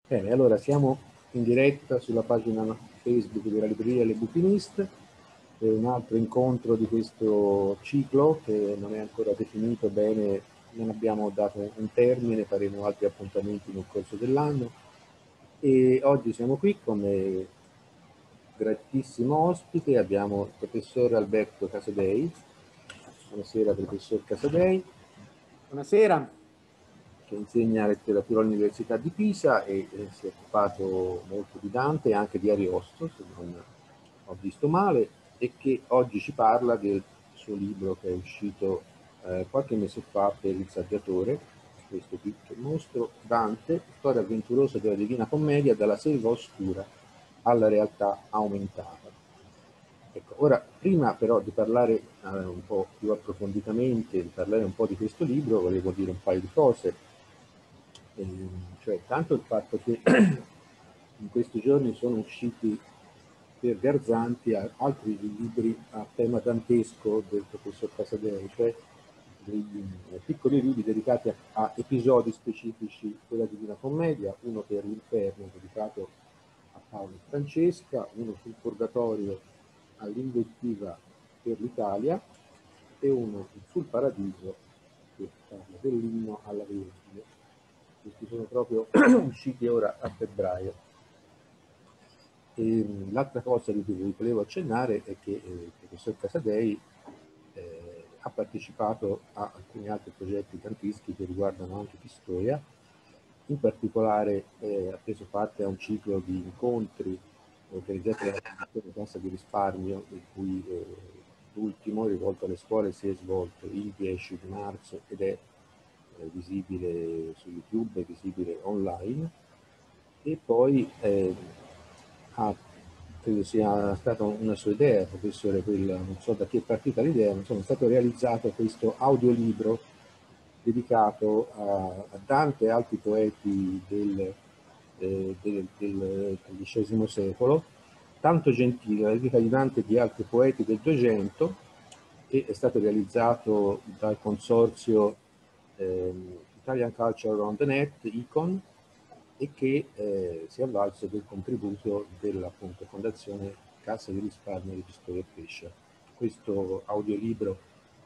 Bene, allora siamo in diretta sulla pagina Facebook della libreria Le Buchiniст, per un altro incontro di questo ciclo che non è ancora definito bene, non abbiamo dato un termine, faremo altri appuntamenti nel corso dell'anno e oggi siamo qui come gratissimo ospite, abbiamo il professor Alberto Casadei. Buonasera professor Casadei. Buonasera. Che insegna letteratura all'Università di Pisa e si è occupato molto di Dante e anche di Ariosto, se non ho visto male, e che oggi ci parla del suo libro che è uscito qualche mese fa per Il Saggiatore, questo qui che mostro, Dante, storia avventurosa della Divina Commedia dalla selva oscura alla realtà aumentata. Ecco, ora, prima però di parlare un po' più approfonditamente, di parlare un po' di questo libro, volevo dire un paio di cose. Cioè, tanto il fatto che in questi giorni sono usciti per Garzanti altri libri a tema dantesco del professor Casadei, cioè dei piccoli libri dedicati a episodi specifici della Divina Commedia, uno per l'Inferno dedicato a Paolo e Francesca, uno sul Purgatorio all'invettiva per l'Italia e uno sul Paradiso che parla dell'inno alla Vergine. Questi sono proprio usciti ora a febbraio. L'altra cosa di cui volevo accennare è che il professor Casadei ha partecipato a alcuni altri progetti tantischi che riguardano anche Pistoia, in particolare ha preso parte a un ciclo di incontri organizzati dalla Fondazione Cassa di Risparmio, in cui l'ultimo, rivolto alle scuole, si è svolto il 10 di marzo ed è visibile su YouTube, è visibile online, e poi credo sia stata una sua idea, professore, quella, non so da chi è partita l'idea, ma insomma è stato realizzato questo audiolibro dedicato a Dante e altri poeti del XIII secolo, tanto gentile, la vita di Dante e di altri poeti del 200, e è stato realizzato dal consorzio Italian Culture Around the Net, ICON, e che si è avvalso del contributo della appunto, Fondazione Cassa di Risparmio di Pistoia e Pescia. Questo audiolibro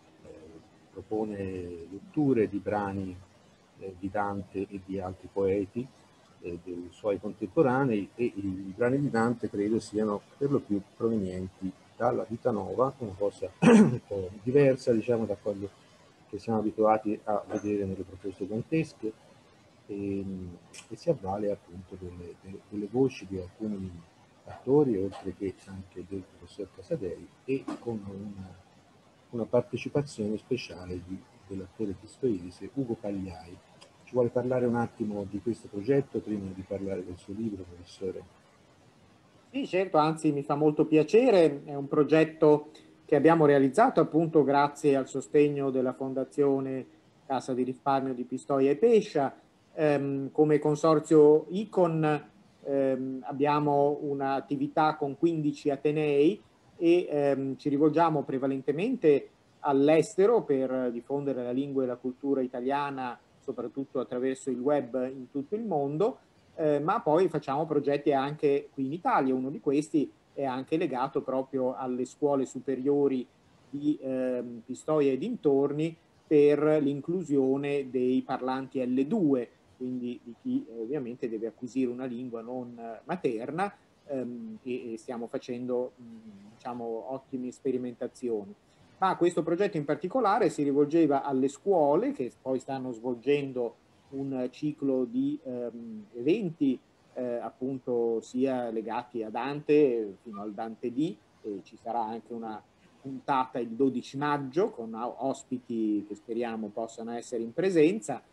propone letture di brani di Dante e di altri poeti dei suoi contemporanei, e i brani di Dante credo siano per lo più provenienti dalla Vita Nova, una cosa un po' diversa diciamo da quello che siamo abituati a vedere nelle proposte dantesche, e, e si avvale appunto delle voci di alcuni attori, oltre che anche del professor Casadei, e con una partecipazione speciale dell'attore pistoiese Ugo Pagliai. Ci vuole parlare un attimo di questo progetto prima di parlare del suo libro, professore? Sì, certo, anzi mi fa molto piacere, è un progetto che abbiamo realizzato appunto grazie al sostegno della Fondazione Cassa di Risparmio di Pistoia e Pescia. Come consorzio ICON abbiamo un'attività con 15 atenei e ci rivolgiamo prevalentemente all'estero per diffondere la lingua e la cultura italiana, soprattutto attraverso il web in tutto il mondo, ma poi facciamo progetti anche qui in Italia. Uno di questi è anche legato proprio alle scuole superiori di Pistoia e dintorni per l'inclusione dei parlanti L2, quindi di chi ovviamente deve acquisire una lingua non materna, e stiamo facendo diciamo ottime sperimentazioni. Ma questo progetto in particolare si rivolgeva alle scuole che poi stanno svolgendo un ciclo di eventi appunto sia legati a Dante fino al Dante D, e ci sarà anche una puntata il 12 maggio con ospiti che speriamo possano essere in presenza,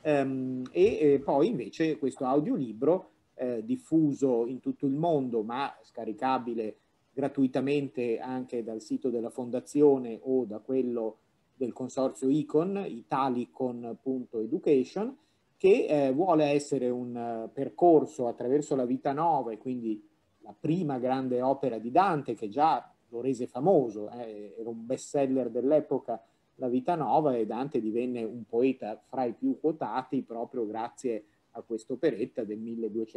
e poi invece questo audiolibro diffuso in tutto il mondo ma scaricabile gratuitamente anche dal sito della fondazione o da quello del consorzio ICON, italicon.education, che vuole essere un percorso attraverso la Vita Nova, e quindi la prima grande opera di Dante che già lo rese famoso, era un bestseller dell'epoca, la Vita Nova, e Dante divenne un poeta fra i più quotati proprio grazie a questa operetta del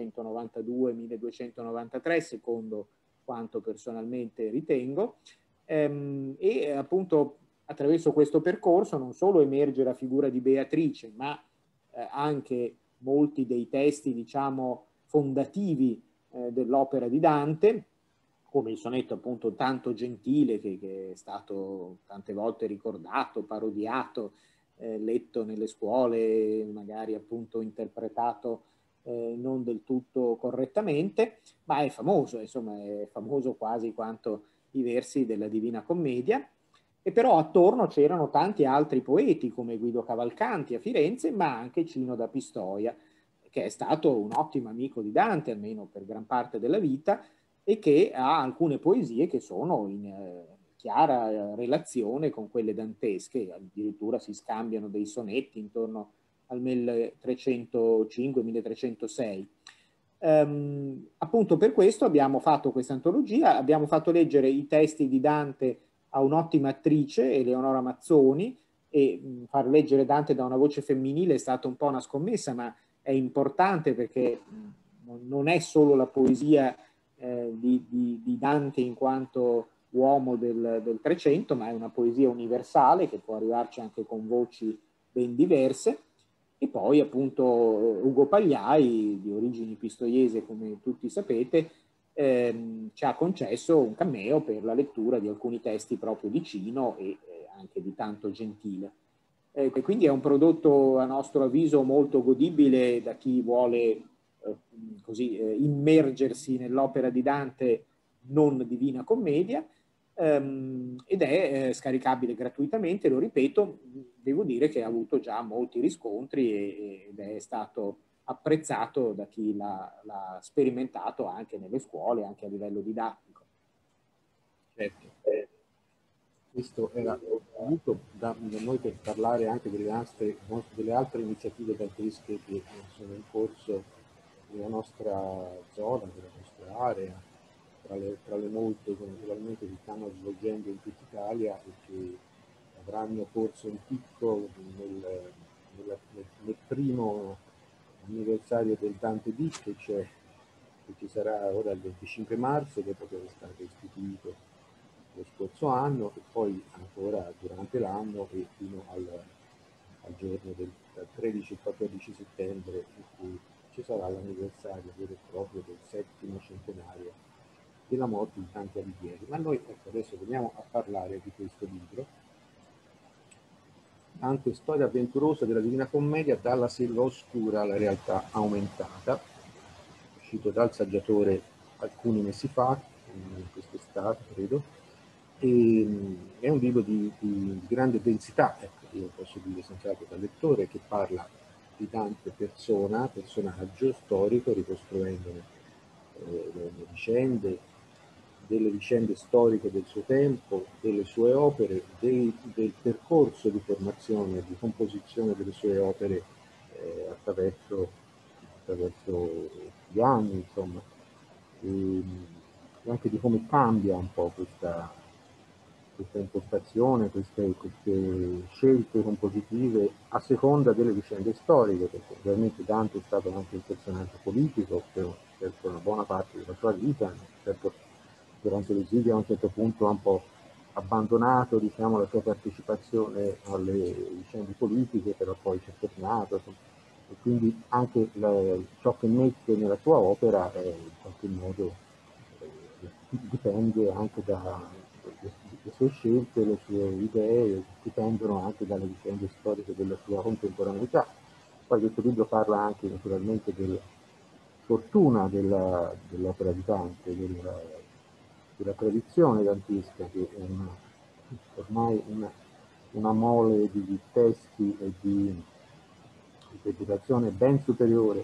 1292-1293, secondo quanto personalmente ritengo, e appunto attraverso questo percorso non solo emerge la figura di Beatrice, ma anche molti dei testi, diciamo, fondativi dell'opera di Dante, come il sonetto appunto Tanto Gentile, che è stato tante volte ricordato, parodiato, letto nelle scuole, magari appunto interpretato non del tutto correttamente, ma è famoso, insomma è famoso quasi quanto i versi della Divina Commedia. E però attorno c'erano tanti altri poeti come Guido Cavalcanti a Firenze, ma anche Cino da Pistoia, che è stato un ottimo amico di Dante, almeno per gran parte della vita, e che ha alcune poesie che sono in chiara relazione con quelle dantesche, addirittura si scambiano dei sonetti intorno al 1305-1306. Appunto per questo abbiamo fatto questa antologia, abbiamo fatto leggere i testi di Dante a un'ottima attrice, Eleonora Mazzoni, e far leggere Dante da una voce femminile è stata un po' una scommessa, ma è importante perché non è solo la poesia di Dante in quanto uomo del 300, ma è una poesia universale che può arrivarci anche con voci ben diverse. E poi appunto Ugo Pagliai, di origini pistoiese come tutti sapete, ci ha concesso un cameo per la lettura di alcuni testi proprio di Cino e anche di Tanto Gentile. Quindi è un prodotto a nostro avviso molto godibile da chi vuole così immergersi nell'opera di Dante non Divina Commedia, ed è scaricabile gratuitamente, lo ripeto, devo dire che ha avuto già molti riscontri ed è stato apprezzato da chi l'ha sperimentato anche nelle scuole, anche a livello didattico. Certo. Questo era voluto da noi per parlare anche delle altre iniziative dantesche che sono in corso nella nostra zona, nella nostra area, tra le molte che naturalmente si stanno svolgendo in tutta Italia e che avranno corso in picco nel primo anniversario del Dante Beat che ci sarà ora il 25 marzo, dopo che è stato istituito lo scorso anno, e poi ancora durante l'anno e fino al giorno del 13 e 14 settembre, in cui ci sarà l'anniversario vero e proprio del 7° centenario della morte di Dante Alighieri. Ma noi adesso veniamo a parlare di questo libro, Dante, storia avventurosa della Divina Commedia, dalla selva oscura alla realtà aumentata, uscito dal Saggiatore alcuni mesi fa, quest'estate credo. È un libro di grande densità, ecco, io posso dire senz'altro da lettore, che parla di Dante personaggio storico, ricostruendone delle vicende storiche del suo tempo, delle sue opere, del percorso di formazione e di composizione delle sue opere attraverso gli anni, insomma, e anche di come cambia un po' questa impostazione, queste scelte compositive a seconda delle vicende storiche, perché ovviamente Dante è stato anche un personaggio politico per una buona parte della sua vita, certo, durante l'esilio a un certo punto ha un po' abbandonato, diciamo, la sua partecipazione alle vicende politiche, però poi ci è tornato, e quindi anche ciò che mette nella sua opera in qualche modo dipende anche le sue scelte, le sue idee, dipendono anche dalle vicende storiche della sua contemporaneità. Poi questo libro parla anche naturalmente della fortuna dell'opera di Dante, della tradizione dantesca, che è ormai una mole di testi e di interpretazione ben superiore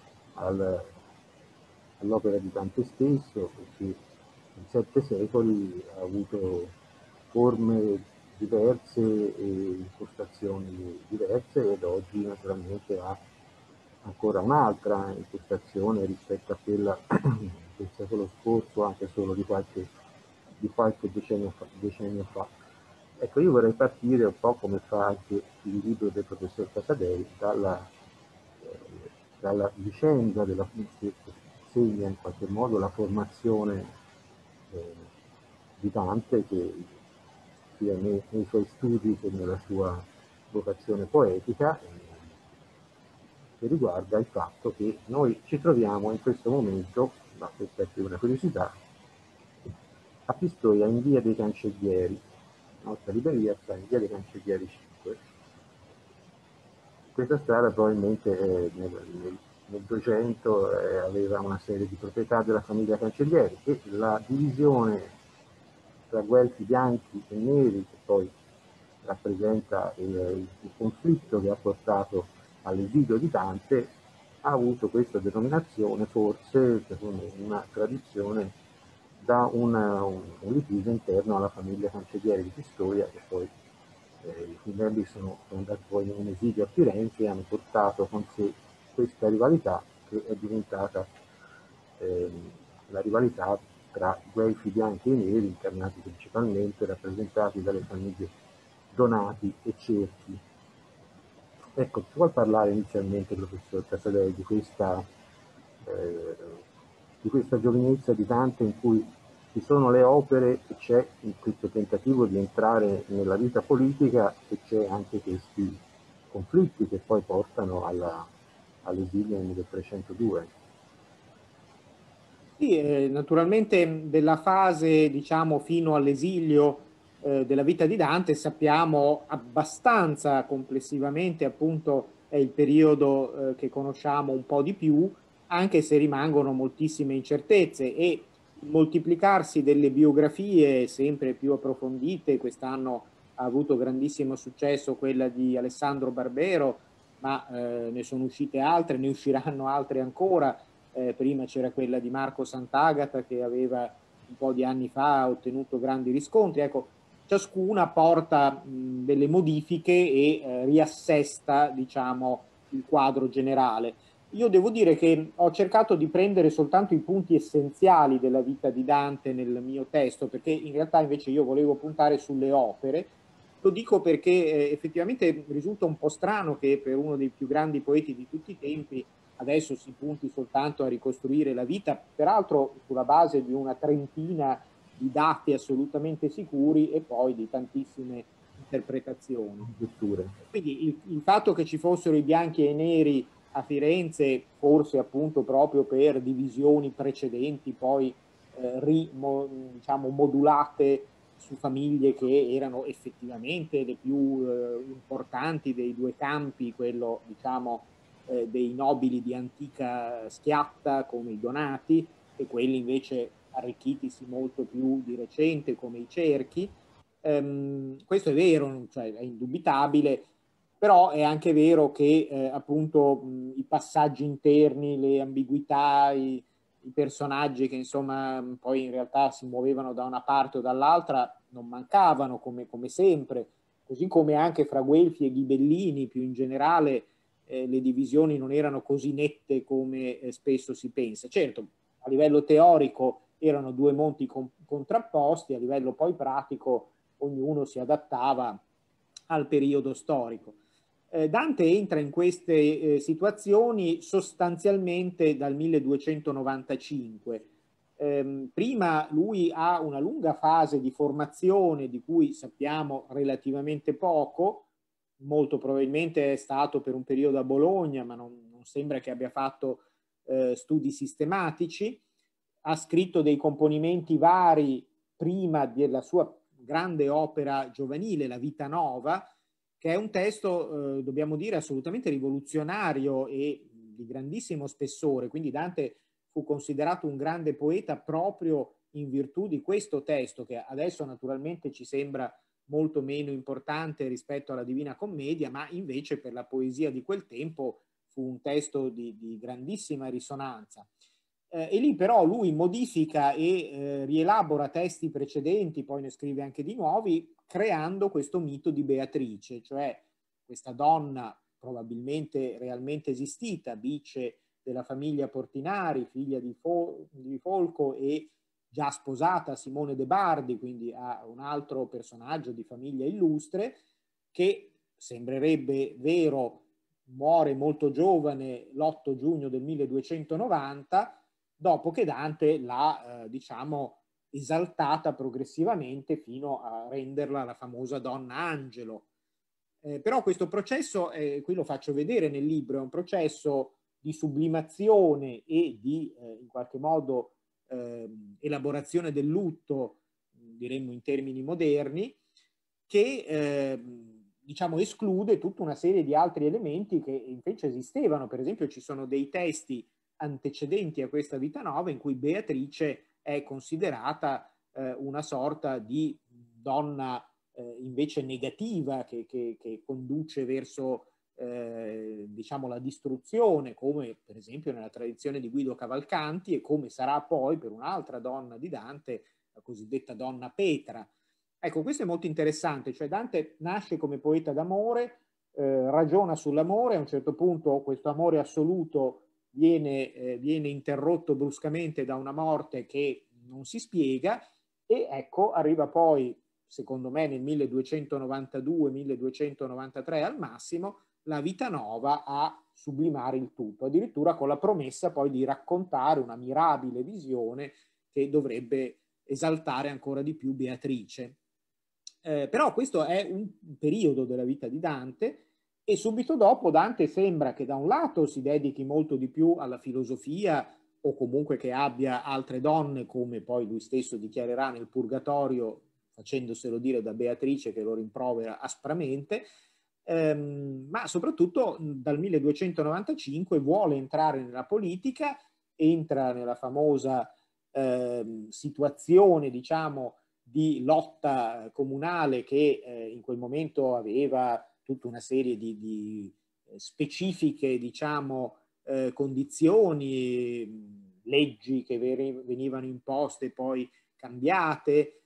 all'opera di Dante stesso, perché in 7 secoli ha avuto forme diverse e impostazioni diverse, ed oggi naturalmente ha ancora un'altra impostazione rispetto a quella del secolo scorso, anche solo di qualche decennio fa. Ecco, io vorrei partire un po' come fa anche il libro del professor Casadei dalla vicenda che segna in qualche modo la formazione di Dante, che sia nei suoi studi che nella sua vocazione poetica, che riguarda il fatto che noi ci troviamo in questo momento, ma questa è più una curiosità, a Pistoia in via dei Cancellieri. La nostra libreria sta in via dei Cancellieri 5. Questa strada probabilmente nel 200 aveva una serie di proprietà della famiglia Cancellieri, e la divisione tra guelfi bianchi e neri, che poi rappresenta il conflitto che ha portato all'esilio di Dante, ha avuto questa denominazione forse, secondo una tradizione, da un litigio interno alla famiglia Cancellieri di Pistoia, che poi i fratelli sono andati poi in esilio a Firenze e hanno portato con sé questa rivalità, che è diventata la rivalità tra guelfi bianchi e neri, incarnati principalmente, rappresentati dalle famiglie Donati e Cerchi. Ecco, ci vuoi parlare inizialmente, professor Casadei, di questa giovinezza di Dante, in cui ci sono le opere e c'è questo tentativo di entrare nella vita politica, e c'è anche questi conflitti che poi portano all'esilio nel 1302? Sì, naturalmente della fase, diciamo, fino all'esilio della vita di Dante sappiamo abbastanza complessivamente, appunto è il periodo che conosciamo un po' di più, anche se rimangono moltissime incertezze, e il moltiplicarsi delle biografie sempre più approfondite. Quest'anno ha avuto grandissimo successo quella di Alessandro Barbero, ma ne sono uscite altre, ne usciranno altre ancora. Prima c'era quella di Marco Sant'Agata, che aveva un po' di anni fa ottenuto grandi riscontri. Ecco, ciascuna porta delle modifiche e riassesta, diciamo, il quadro generale. Io devo dire che ho cercato di prendere soltanto i punti essenziali della vita di Dante nel mio testo, perché in realtà invece io volevo puntare sulle opere. Lo dico perché effettivamente risulta un po' strano che per uno dei più grandi poeti di tutti i tempi adesso si punti soltanto a ricostruire la vita, peraltro sulla base di una trentina di dati assolutamente sicuri e poi di tantissime interpretazioni. Quindi il fatto che ci fossero i bianchi e i neri a Firenze, forse appunto proprio per divisioni precedenti, poi diciamo, modulate su famiglie che erano effettivamente le più importanti dei due campi, quello diciamo dei nobili di antica schiatta come i Donati, e quelli invece arricchitisi molto più di recente come i Cerchi. Questo è vero, cioè è indubitabile, però è anche vero che appunto i passaggi interni, le ambiguità, i personaggi che insomma poi in realtà si muovevano da una parte o dall'altra non mancavano come sempre, così come anche fra Guelfi e Ghibellini più in generale le divisioni non erano così nette come spesso si pensa. Certo, a livello teorico erano due monti contrapposti, a livello poi pratico ognuno si adattava al periodo storico. Dante entra in queste situazioni sostanzialmente dal 1295. Prima lui ha una lunga fase di formazione di cui sappiamo relativamente poco, molto probabilmente è stato per un periodo a Bologna, ma non sembra che abbia fatto studi sistematici. Ha scritto dei componimenti vari prima della sua grande opera giovanile, La Vita Nova, che è un testo, dobbiamo dire, assolutamente rivoluzionario e di grandissimo spessore. Quindi Dante fu considerato un grande poeta proprio in virtù di questo testo, che adesso naturalmente ci sembra molto meno importante rispetto alla Divina Commedia, ma invece per la poesia di quel tempo fu un testo di grandissima risonanza. E lì però lui modifica e rielabora testi precedenti, poi ne scrive anche di nuovi, creando questo mito di Beatrice, cioè questa donna probabilmente realmente esistita, bice della famiglia Portinari, figlia di Folco e già sposata a Simone de Bardi, quindi a un altro personaggio di famiglia illustre, che sembrerebbe vero muore molto giovane l'8 giugno del 1290, dopo che Dante l'ha, diciamo, esaltata progressivamente fino a renderla la famosa donna angelo. Però questo processo, qui lo faccio vedere nel libro, è un processo di sublimazione e di, in qualche modo, elaborazione del lutto, diremmo in termini moderni, che diciamo esclude tutta una serie di altri elementi che invece esistevano. Per esempio ci sono dei testi antecedenti a questa vita nuova in cui Beatrice è considerata una sorta di donna invece negativa che conduce verso diciamo la distruzione, come per esempio nella tradizione di Guido Cavalcanti e come sarà poi per un'altra donna di Dante, la cosiddetta donna Petra. Ecco, questo è molto interessante, cioè Dante nasce come poeta d'amore, ragiona sull'amore, a un certo punto questo amore assoluto viene interrotto bruscamente da una morte che non si spiega e ecco arriva poi, secondo me nel 1292-1293 al massimo, la vita nuova a sublimare il tutto, addirittura con la promessa poi di raccontare una mirabile visione che dovrebbe esaltare ancora di più Beatrice. Però questo è un periodo della vita di Dante e subito dopo Dante sembra che da un lato si dedichi molto di più alla filosofia o comunque che abbia altre donne, come poi lui stesso dichiarerà nel Purgatorio, facendoselo dire da Beatrice che lo rimprovera aspramente, ma soprattutto dal 1295 vuole entrare nella politica, entra nella famosa situazione, diciamo, di lotta comunale che in quel momento aveva tutta una serie di specifiche, diciamo, condizioni, leggi che venivano imposte poi cambiate,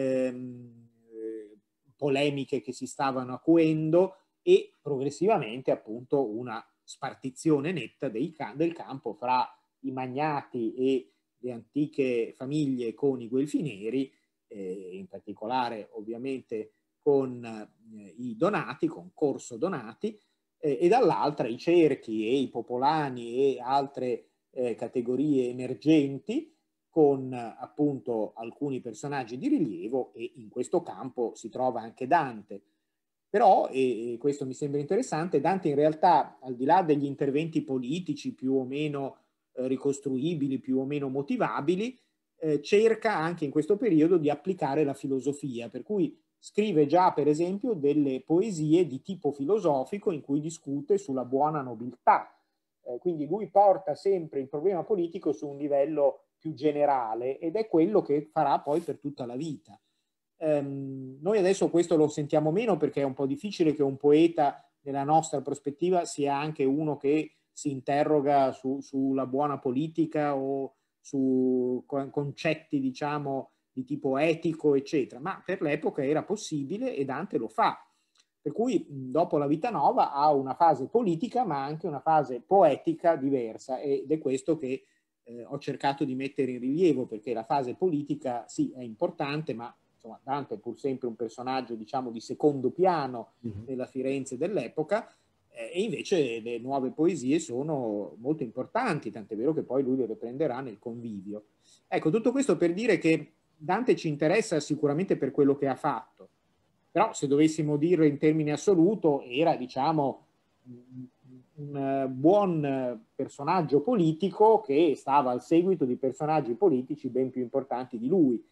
polemiche che si stavano acuendo e progressivamente appunto una spartizione netta del campo fra i magnati e le antiche famiglie con i guelfi neri, in particolare ovviamente con i Donati, con Corso Donati, e dall'altra i cerchi e i popolani e altre categorie emergenti con appunto alcuni personaggi di rilievo e in questo campo si trova anche Dante. Però, e questo mi sembra interessante, Dante in realtà al di là degli interventi politici più o meno ricostruibili, più o meno motivabili, cerca anche in questo periodo di applicare la filosofia, per cui scrive già per esempio delle poesie di tipo filosofico in cui discute sulla buona nobiltà. Quindi lui porta sempre il problema politico su un livello più generale ed è quello che farà poi per tutta la vita. Noi adesso questo lo sentiamo meno perché è un po' difficile che un poeta nella nostra prospettiva sia anche uno che si interroga sulla buona politica o su concetti, diciamo, di tipo etico, eccetera, ma per l'epoca era possibile e Dante lo fa. Per cui dopo la vita nuova ha una fase politica ma anche una fase poetica diversa ed è questo che ho cercato di mettere in rilievo, perché la fase politica sì è importante, ma insomma Dante è pur sempre un personaggio, diciamo, di secondo piano nella Firenze dell'epoca, e invece le nuove poesie sono molto importanti, tant'è vero che poi lui le riprenderà nel Convivio. Ecco, tutto questo per dire che Dante ci interessa sicuramente per quello che ha fatto, però se dovessimo dirlo in termini assoluto era, diciamo, un buon personaggio politico che stava al seguito di personaggi politici ben più importanti di lui.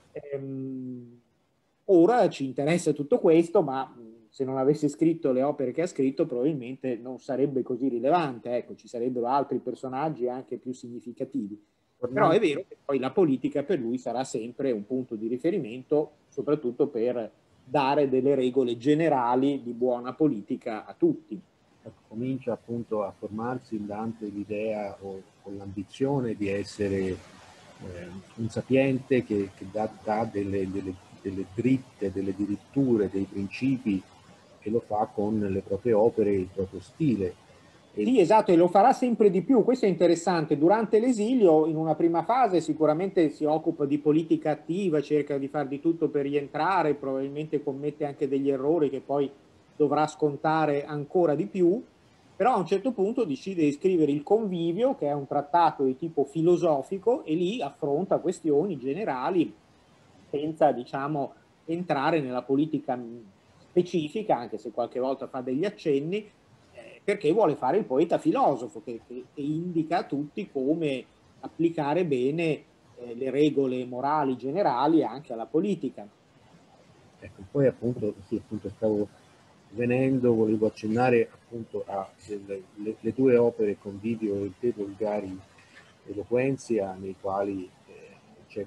Ora ci interessa tutto questo, ma se non avesse scritto le opere che ha scritto probabilmente non sarebbe così rilevante, ecco, ci sarebbero altri personaggi anche più significativi. Però è vero che poi la politica per lui sarà sempre un punto di riferimento, soprattutto per dare delle regole generali di buona politica a tutti. Comincia appunto a formarsi in Dante l'idea o l'ambizione di essere un sapiente che dà delle dritte, delle diritture, dei principi, e lo fa con le proprie opere, il proprio stile. Sì, esatto, e lo farà sempre di più. Questo è interessante. Durante l'esilio, in una prima fase, sicuramente si occupa di politica attiva, cerca di far di tutto per rientrare, probabilmente commette anche degli errori che poi dovrà scontare ancora di più. però a un certo punto decide di scrivere il Convivio, che è un trattato di tipo filosofico, e lì affronta questioni generali senza, diciamo, entrare nella politica specifica, anche se qualche volta fa degli accenni, perché vuole fare il poeta filosofo che indica a tutti come applicare bene le regole morali generali anche alla politica. Ecco, poi appunto, sì, appunto stavo volevo accennare appunto a le due opere Convivio e De Vulgari Eloquentia, nei quali c'è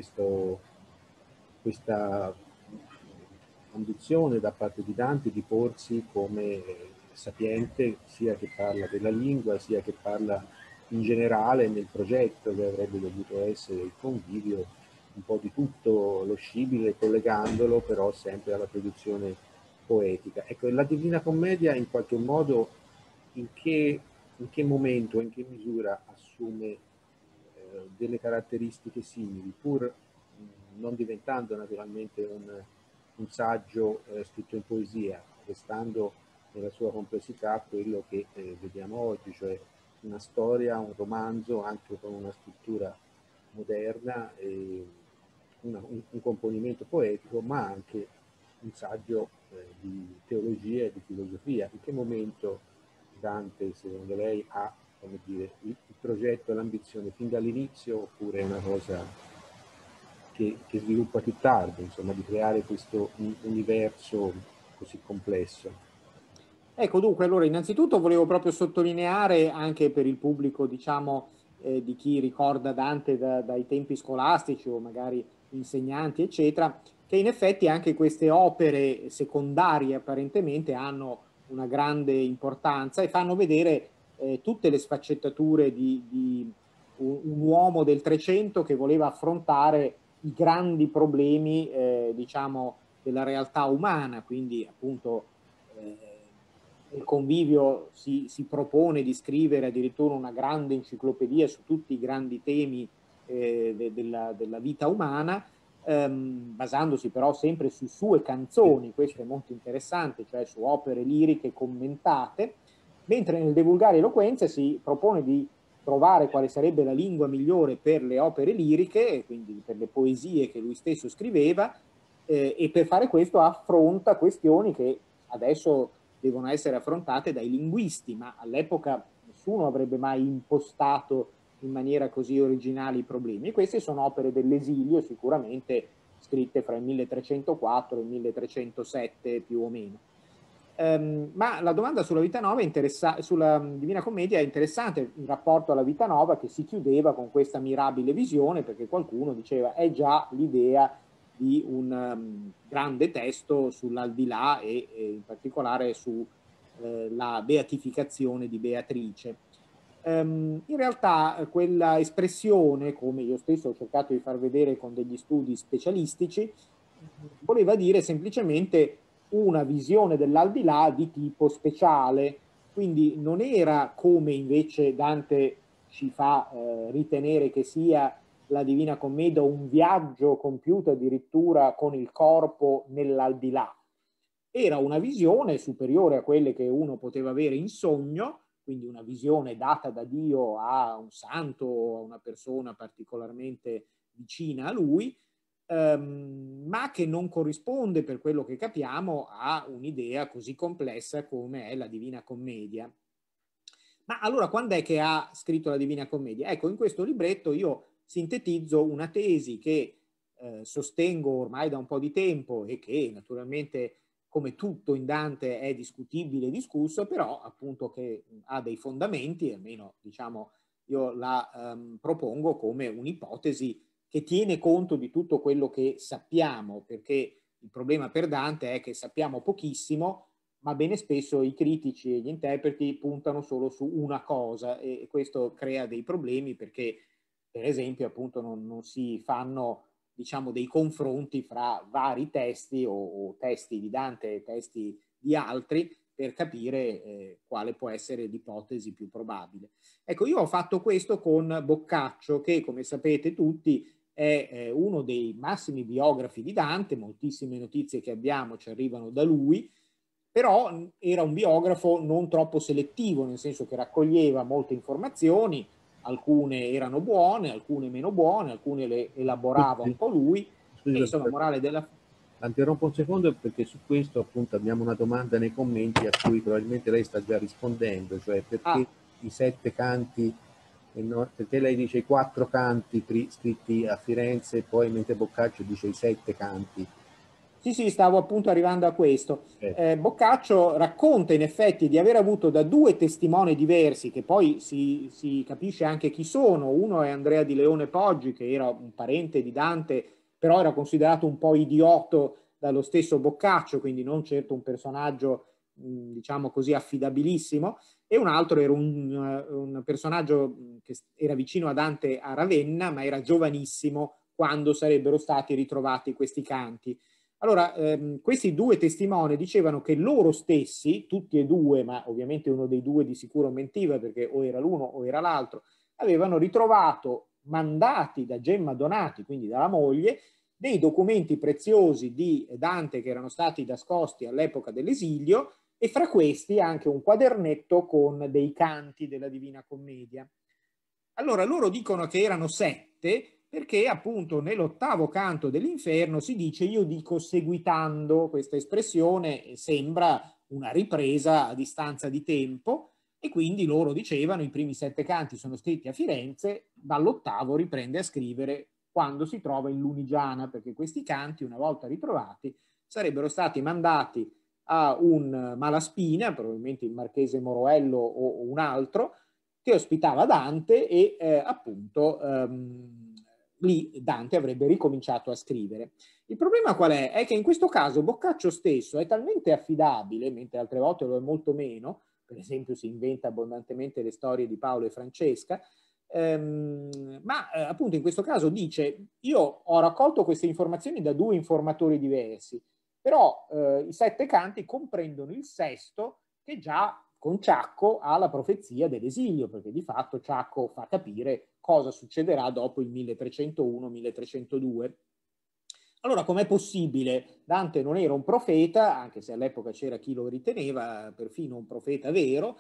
questa ambizione da parte di Dante di porsi come sapiente, sia che parla della lingua, sia che parla in generale nel progetto che avrebbe dovuto essere il Convivio, un po' di tutto lo scibile, collegandolo però sempre alla produzione poetica. Ecco, la Divina Commedia in qualche modo in che momento, in che misura assume delle caratteristiche simili, pur non diventando naturalmente un saggio scritto in poesia, restando nella sua complessità quello che vediamo oggi, cioè una storia, un romanzo anche con una scrittura moderna, e un componimento poetico, ma anche un saggio di teologia e di filosofia. In che momento Dante, secondo lei, ha, come dire, il progetto e l'ambizione fin dall'inizio, oppure è una cosa che sviluppa più tardi, insomma, di creare questo universo così complesso? Ecco, dunque, allora, innanzitutto volevo proprio sottolineare anche per il pubblico, diciamo, di chi ricorda Dante dai tempi scolastici o magari insegnanti, eccetera, che in effetti anche queste opere secondarie apparentemente hanno una grande importanza e fanno vedere tutte le sfaccettature di un uomo del Trecento che voleva affrontare i grandi problemi, diciamo, della realtà umana, quindi appunto il Convivio si propone di scrivere addirittura una grande enciclopedia su tutti i grandi temi della vita umana, basandosi però sempre su sue canzoni, questo è molto interessante, cioè su opere liriche commentate, mentre nel De Vulgari Eloquenza si propone di trovare quale sarebbe la lingua migliore per le opere liriche, quindi per le poesie che lui stesso scriveva, e per fare questo affronta questioni che adesso devono essere affrontate dai linguisti, ma all'epoca nessuno avrebbe mai impostato in maniera così originale i problemi. E queste sono opere dell'esilio, sicuramente scritte fra il 1304 e il 1307 più o meno. Ma la domanda sulla Vita Nova sulla Divina Commedia è interessante in rapporto alla Vita Nova, che si chiudeva con questa mirabile visione, perché qualcuno diceva è già l'idea di un grande testo sull'aldilà e in particolare sulla beatificazione di Beatrice. In realtà quella espressione, come io stesso ho cercato di far vedere con degli studi specialistici, voleva dire semplicemente una visione dell'aldilà di tipo speciale, quindi non era come invece Dante ci fa ritenere che sia la Divina Commedia un viaggio compiuto addirittura con il corpo nell'aldilà. Era una visione superiore a quelle che uno poteva avere in sogno, quindi una visione data da Dio a un santo o a una persona particolarmente vicina a lui, ma che non corrisponde, per quello che capiamo, a un'idea così complessa come è la Divina Commedia. Ma allora quando è che ha scritto la Divina Commedia? Ecco, in questo libretto io sintetizzo una tesi che sostengo ormai da un po' di tempo e che naturalmente, come tutto in Dante, è discutibile e discusso, però appunto che ha dei fondamenti, almeno diciamo io la propongo come un'ipotesi che tiene conto di tutto quello che sappiamo, perché il problema per Dante è che sappiamo pochissimo, ma bene spesso i critici e gli interpreti puntano solo su una cosa e questo crea dei problemi perché, per esempio, appunto non si fanno, diciamo, dei confronti fra vari testi o testi di Dante e testi di altri per capire quale può essere l'ipotesi più probabile. Ecco, io ho fatto questo con Boccaccio, che come sapete tutti è uno dei massimi biografi di Dante, moltissime notizie che abbiamo ci arrivano da lui, però era un biografo non troppo selettivo, nel senso che raccoglieva molte informazioni, alcune erano buone, alcune meno buone, alcune le elaborava un po' lui, Scusi, e insomma, morale della... la interrompo un secondo perché su questo appunto abbiamo una domanda nei commenti a cui probabilmente lei sta già rispondendo, cioè perché i 7 canti, perché lei dice i 4 canti scritti a Firenze e poi mentre Boccaccio dice i 7 canti. Sì, stavo appunto arrivando a questo. Boccaccio racconta in effetti di aver avuto da 2 testimoni diversi, che poi si capisce anche chi sono. Uno è Andrea di Leone Poggi, che era un parente di Dante, però era considerato un po' idiotto dallo stesso Boccaccio, quindi non certo un personaggio, diciamo così, affidabilissimo. E un altro era un personaggio che era vicino a Dante a Ravenna, ma era giovanissimo quando sarebbero stati ritrovati questi canti. Allora, questi 2 testimoni dicevano che loro stessi, tutti e 2, ma ovviamente uno dei 2 di sicuro mentiva perché o era l'uno o era l'altro, avevano ritrovato, mandati da Gemma Donati, quindi dalla moglie, dei documenti preziosi di Dante che erano stati nascosti all'epoca dell'esilio, e fra questi anche un quadernetto con dei canti della Divina Commedia. Allora, loro dicono che erano 7 perché appunto nell'8° canto dell'Inferno si dice, io dico seguitando, questa espressione sembra una ripresa a distanza di tempo, e quindi loro dicevano i primi 7 canti sono scritti a Firenze, dall'8° riprende a scrivere quando si trova in Lunigiana, perché questi canti, una volta ritrovati, sarebbero stati mandati a un Malaspina, probabilmente il marchese Moroello o un altro, che ospitava Dante, e appunto lì Dante avrebbe ricominciato a scrivere. Il problema qual è? È che in questo caso Boccaccio stesso è talmente affidabile, mentre altre volte lo è molto meno, per esempio si inventa abbondantemente le storie di Paolo e Francesca, ma appunto in questo caso dice, io ho raccolto queste informazioni da 2 informatori diversi, però i 7 canti comprendono il sesto, che già con Ciacco ha la profezia dell'esilio, perché di fatto Ciacco fa capire cosa succederà dopo il 1301-1302. Allora, com'è possibile? Dante non era un profeta, anche se all'epoca c'era chi lo riteneva perfino un profeta vero,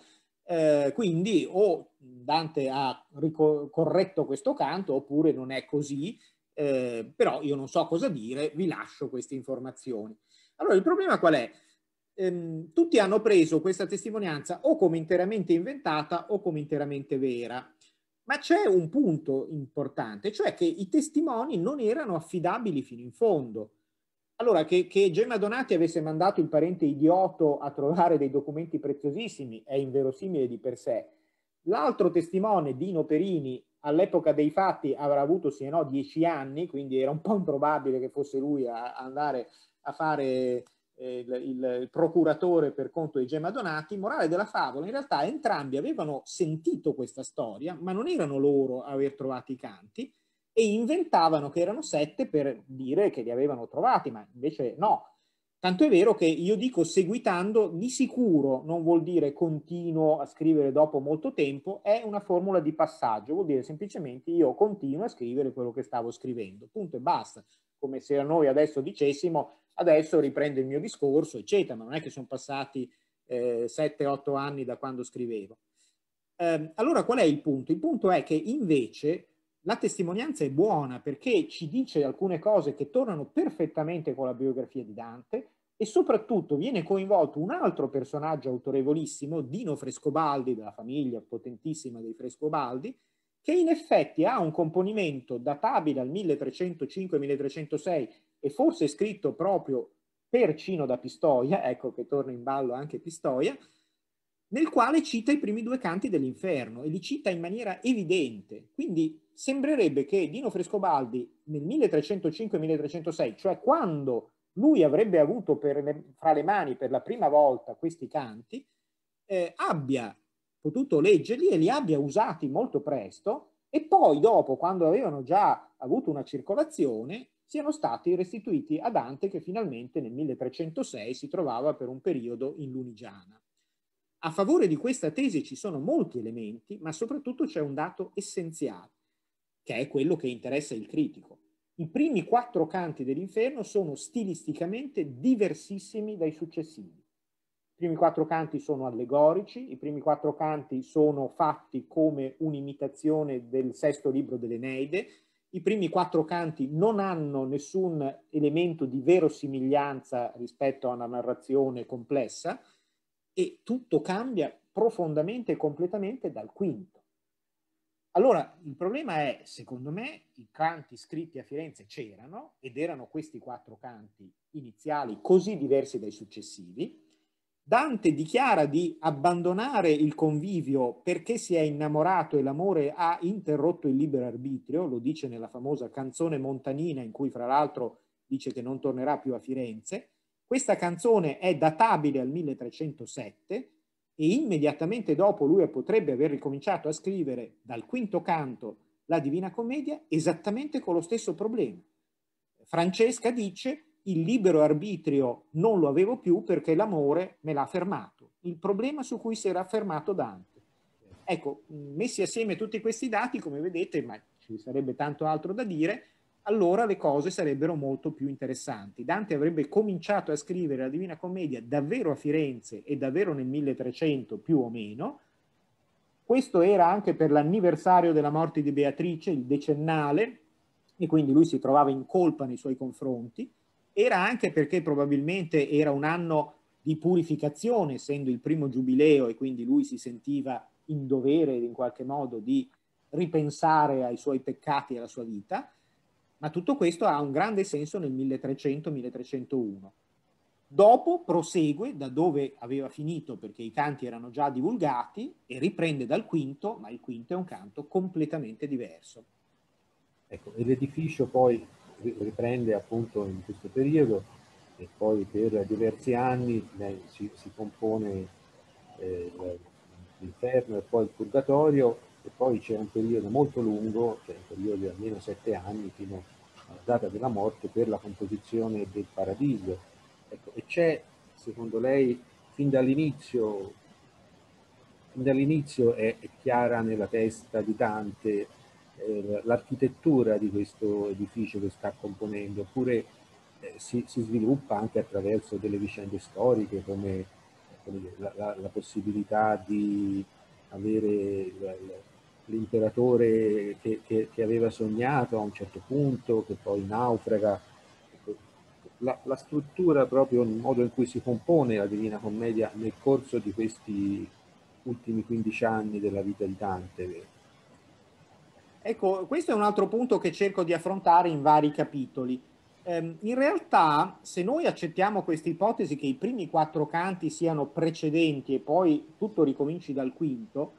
quindi o Dante ha corretto questo canto oppure non è così, però io non so cosa dire, vi lascio queste informazioni. Allora, il problema qual è? Tutti hanno preso questa testimonianza o come interamente inventata o come interamente vera. Ma c'è un punto importante, cioè che i testimoni non erano affidabili fino in fondo. Allora, che Gemma Donati avesse mandato il parente idioto a trovare dei documenti preziosissimi è inverosimile di per sé. L'altro testimone, Dino Perini, all'epoca dei fatti avrà avuto sì e no 10 anni, quindi era un po' improbabile che fosse lui a andare a fare il procuratore per conto di Gemma Donati. Morale della favola, in realtà entrambi avevano sentito questa storia, ma non erano loro a aver trovato i canti, e inventavano che erano 7 per dire che li avevano trovati, ma invece no. Tanto è vero che io dico seguitando, di sicuro non vuol dire continuo a scrivere dopo molto tempo, è una formula di passaggio, vuol dire semplicemente io continuo a scrivere quello che stavo scrivendo, punto e basta, come se noi adesso dicessimo adesso riprendo il mio discorso, eccetera, ma non è che sono passati 7-8 anni da quando scrivevo. Allora qual è il punto? Il punto è che invece la testimonianza è buona perché ci dice alcune cose che tornano perfettamente con la biografia di Dante, e soprattutto viene coinvolto un altro personaggio autorevolissimo, Dino Frescobaldi, della famiglia potentissima dei Frescobaldi, che in effetti ha un componimento databile al 1305-1306 e forse scritto proprio per Cino da Pistoia, ecco che torna in ballo anche Pistoia, nel quale cita i primi 2 canti dell'Inferno e li cita in maniera evidente. Quindi sembrerebbe che Dino Frescobaldi nel 1305-1306, cioè quando lui avrebbe avuto fra le mani per la prima volta questi canti, abbia potuto leggerli e li abbia usati molto presto, e poi dopo, quando avevano già avuto una circolazione, siano stati restituiti a Dante, che finalmente nel 1306 si trovava per un periodo in Lunigiana. A favore di questa tesi ci sono molti elementi, ma soprattutto c'è un dato essenziale, che è quello che interessa il critico. I primi 4 canti dell'Inferno sono stilisticamente diversissimi dai successivi. I primi 4 canti sono allegorici, i primi 4 canti sono fatti come un'imitazione del sesto libro dell'Eneide, i primi 4 canti non hanno nessun elemento di verosimiglianza rispetto a una narrazione complessa e tutto cambia profondamente e completamente dal quinto. Allora, il problema è, secondo me, i canti scritti a Firenze c'erano ed erano questi 4 canti iniziali così diversi dai successivi. Dante dichiara di abbandonare il convivio perché si è innamorato e l'amore ha interrotto il libero arbitrio, lo dice nella famosa canzone montanina in cui fra l'altro dice che non tornerà più a Firenze. Questa canzone è databile al 1307 e immediatamente dopo lui potrebbe aver ricominciato a scrivere dal quinto canto la Divina Commedia esattamente con lo stesso problema. Francesca dice: il libero arbitrio non lo avevo più perché l'amore me l'ha fermato, il problema su cui si era fermato Dante. Ecco, messi assieme tutti questi dati, come vedete, ma ci sarebbe tanto altro da dire, allora le cose sarebbero molto più interessanti. Dante avrebbe cominciato a scrivere la Divina Commedia davvero a Firenze e davvero nel 1300 più o meno. Questo era anche per l'anniversario della morte di Beatrice, il decennale, e quindi lui si trovava in colpa nei suoi confronti. Era anche perché probabilmente era un anno di purificazione, essendo il primo giubileo, e quindi lui si sentiva in dovere in qualche modo di ripensare ai suoi peccati e alla sua vita, ma tutto questo ha un grande senso nel 1300-1301. Dopo prosegue da dove aveva finito perché i canti erano già divulgati e riprende dal quinto, ma il quinto è un canto completamente diverso. Ecco, e l'edificio poi riprende appunto in questo periodo e poi per diversi anni si compone l'inferno e poi il purgatorio e poi c'è un periodo molto lungo, cioè un periodo di almeno 7 anni fino alla data della morte per la composizione del Paradiso. Ecco, e c'è, secondo lei, fin dall'inizio è chiara nella testa di Dante l'architettura di questo edificio che sta componendo, oppure si sviluppa anche attraverso delle vicende storiche come la possibilità di avere l'imperatore che aveva sognato a un certo punto, che poi naufraga. La struttura, proprio il modo in cui si compone la Divina Commedia nel corso di questi ultimi 15 anni della vita di Dante. Ecco, questo è un altro punto che cerco di affrontare in vari capitoli. In realtà, se noi accettiamo questa ipotesi che i primi 4 canti siano precedenti e poi tutto ricominci dal quinto,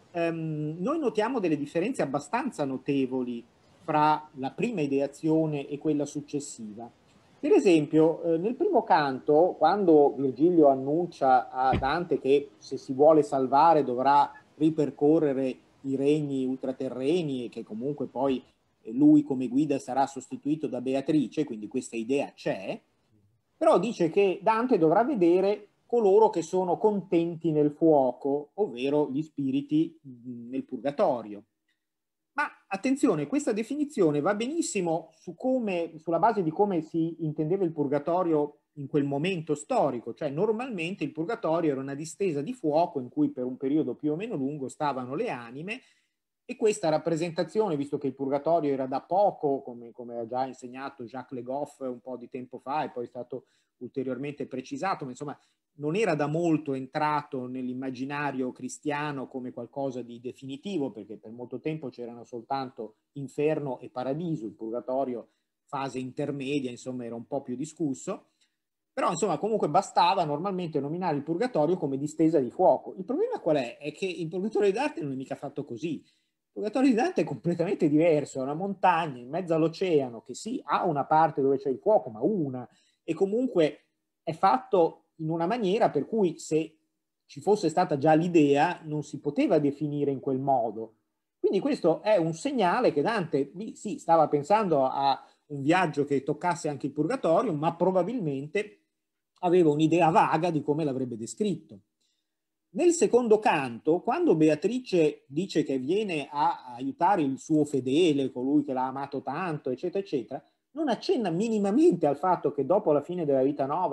noi notiamo delle differenze abbastanza notevoli fra la prima ideazione e quella successiva. Per esempio, nel primo canto, quando Virgilio annuncia a Dante che se si vuole salvare dovrà ripercorrere i regni ultraterreni e che comunque poi lui come guida sarà sostituito da Beatrice, quindi questa idea c'è, però dice che Dante dovrà vedere coloro che sono contenti nel fuoco, ovvero gli spiriti nel purgatorio. Ma attenzione, questa definizione va benissimo sulla base di come si intendeva il purgatorio in quel momento storico, cioè normalmente il purgatorio era una distesa di fuoco in cui per un periodo più o meno lungo stavano le anime e questa rappresentazione, visto che il purgatorio era da poco, come ha già insegnato Jacques Le Goff un po' di tempo fa e poi è stato ulteriormente precisato, ma insomma non era da molto entrato nell'immaginario cristiano come qualcosa di definitivo, perché per molto tempo c'erano soltanto inferno e paradiso, il purgatorio, fase intermedia, insomma era un po' più discusso, però insomma comunque bastava normalmente nominare il purgatorio come distesa di fuoco. Il problema qual è? È che il purgatorio di Dante non è mica fatto così. Il purgatorio di Dante è completamente diverso, è una montagna in mezzo all'oceano che sì, ha una parte dove c'è il fuoco, ma una, e comunque è fatto in una maniera per cui se ci fosse stata già l'idea non si poteva definire in quel modo. Quindi questo è un segnale che Dante sì, stava pensando a un viaggio che toccasse anche il purgatorio, ma probabilmente aveva un'idea vaga di come l'avrebbe descritto. Nel secondo canto, quando Beatrice dice che viene a aiutare il suo fedele, colui che l'ha amato tanto, eccetera, eccetera, non accenna minimamente al fatto che dopo la fine della vita nova